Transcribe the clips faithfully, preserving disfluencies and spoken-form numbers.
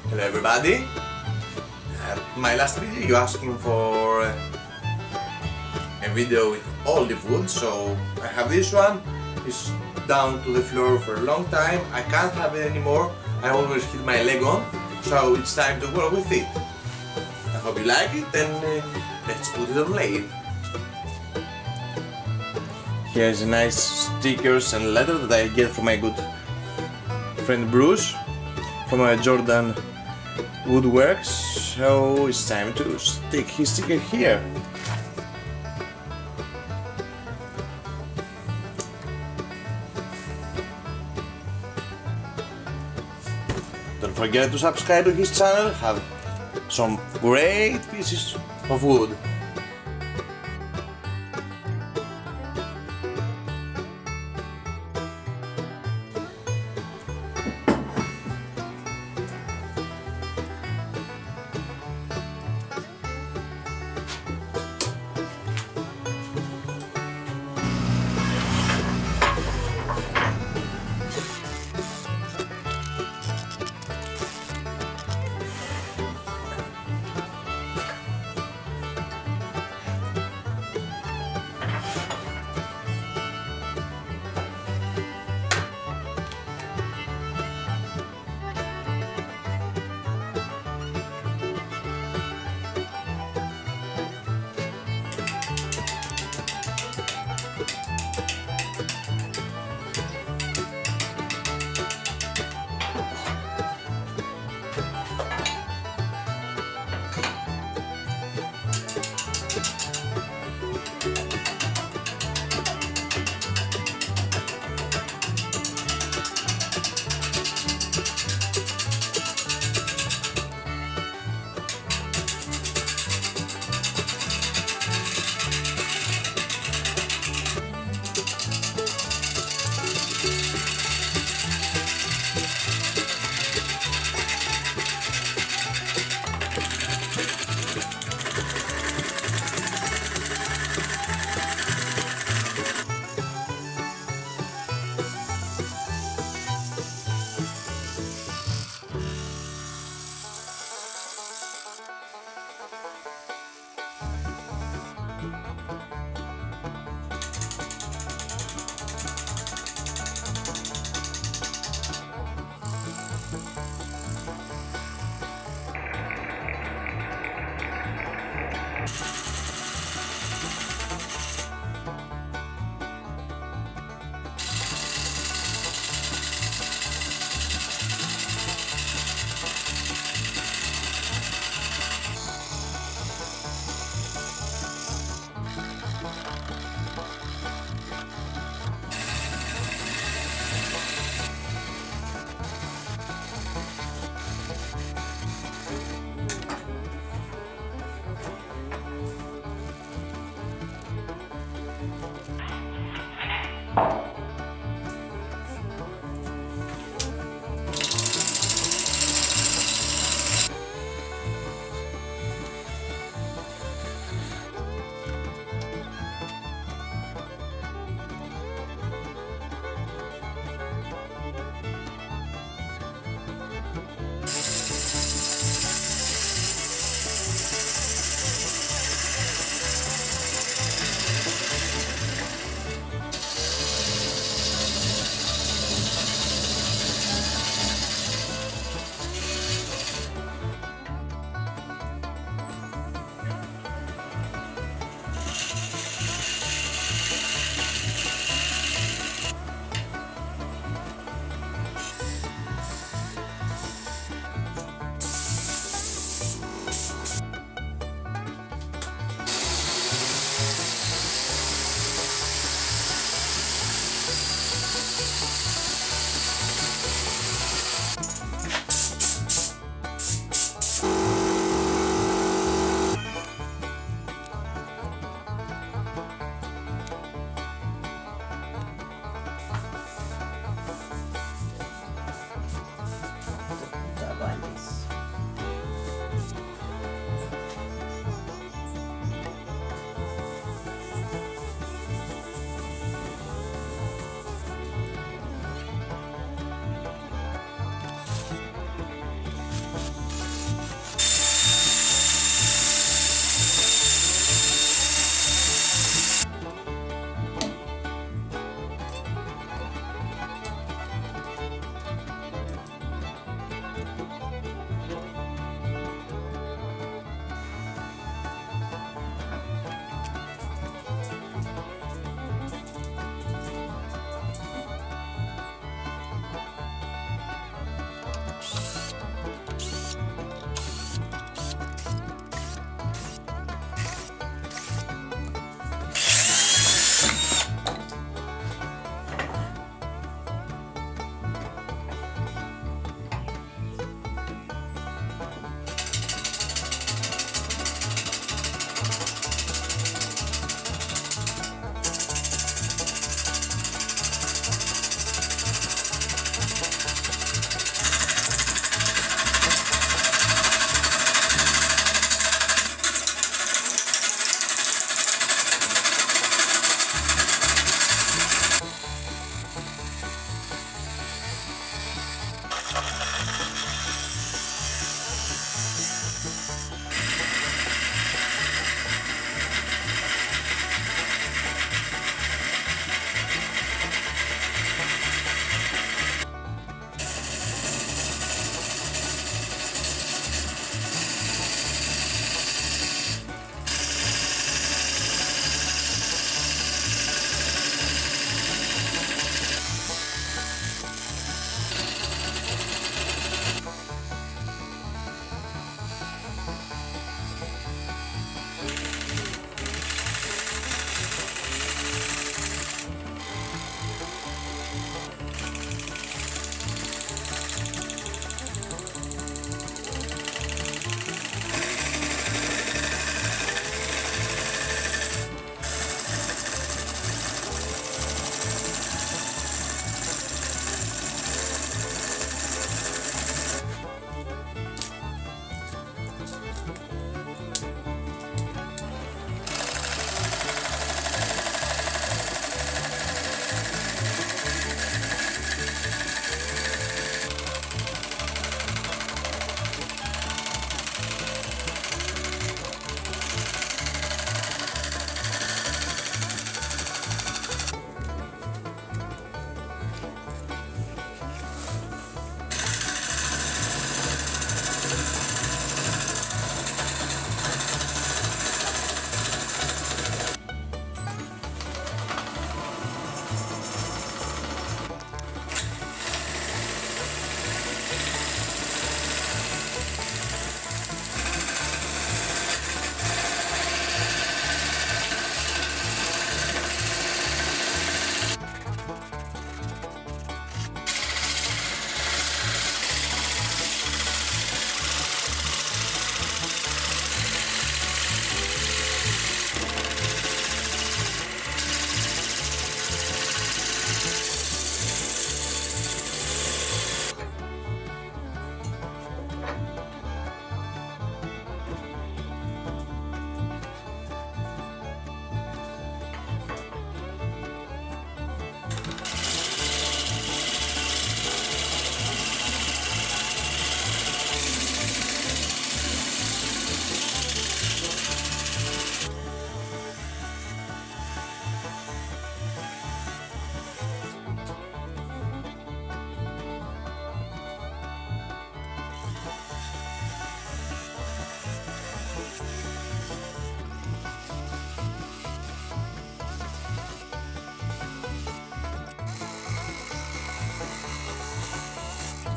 Hello everybody. At my last video you asking for a video with olivewood, so I have this one. It's down to the floor for a long time. I can't have it anymore. I always hit my leg on, so it's time to work with it. I hope you like it, and uh, let's put it on lathe. Here's a nice stickers and letter that I get from my good friend Bruce from uh, Jordan Woodworks, so it's time to stick his sticker here. Don't forget to subscribe to his channel, have some great pieces of wood.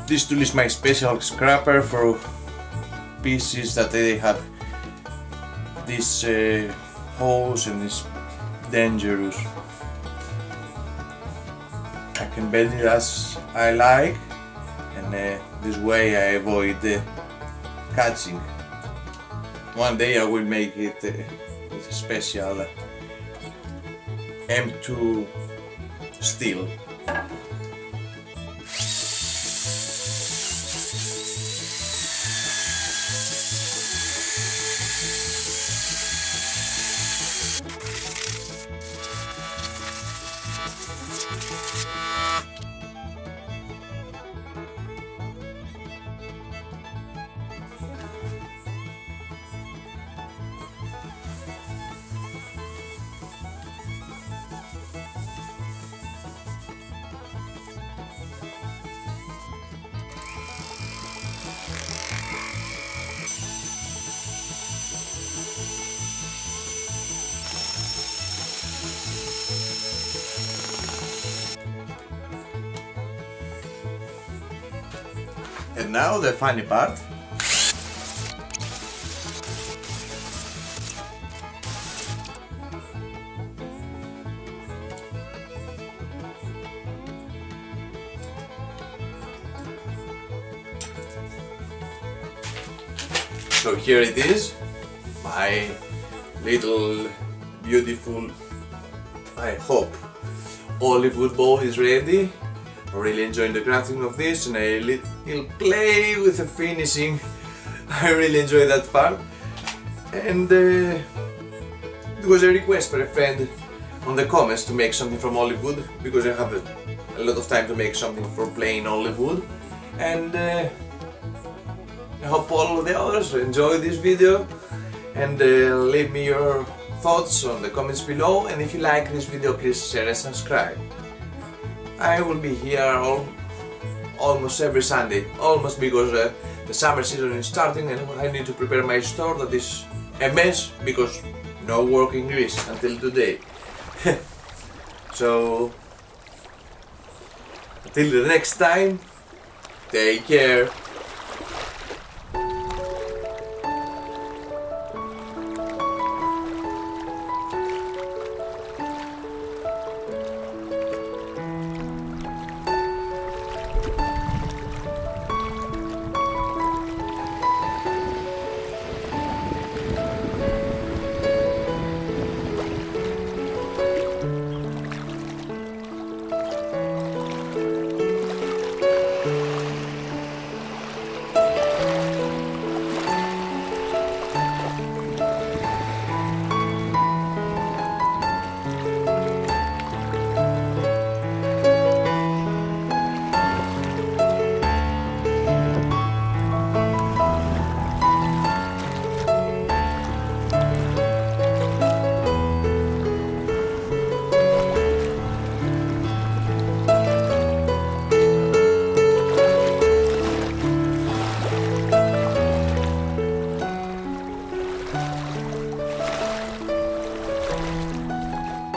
This tool is my special scraper for pieces that they have these uh, holes and it's dangerous. I can bend it as I like, and uh, this way I avoid uh, catching. One day I will make it uh, with a special uh, M two steel. And now the funny part. So here it is, my little beautiful, I hope, olive wood bowl is ready. I'm really enjoying the crafting of this, and I little play with the finishing. I really enjoy that part. And uh, it was a request for a friend on the comments to make something from olive wood, because I have a, a lot of time to make something for plain olive wood. And uh, I hope all of the others enjoy this video, and uh, leave me your thoughts on the comments below, and if you like this video, please share and subscribe. I will be here all, almost every Sunday, almost, because uh, the summer season is starting and I need to prepare my store that is a mess because no work in Greece until today. So, until the next time, take care.